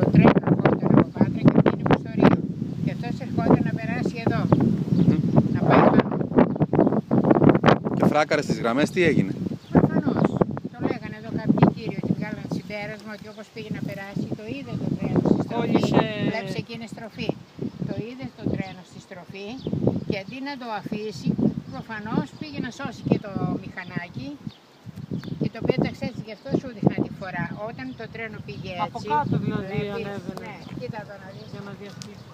το τρένο ερχόταν από Πάτρα και πήγαινε προς το Ρίο. Και αυτός ερχόταν να περάσει εδώ, να πάει πάνω. Και φράκαρε στις γραμμές, τι έγινε? Προφανώς. Το λέγανε εδώ κάποιοι κύριοι ότι βγάλαν συμπέρασμα ότι όπως πήγε να περάσει, το είδε το τρένο στη στροφή. Βλέπεις εκείνη στροφή. Το είδε το τρένο στη στροφή και αντί να το αφήσει, προφανώς πήγε να σώσει και το μηχανάκι και το πέταξε έτσι, γι' αυτό σου δείχνα τη φορά. Όταν το τρένο πήγε έτσι. Από κάτω δηλαδή ανέβαινε. Ναι, κοίτα εδώ να δεις. Για να διασχίσει.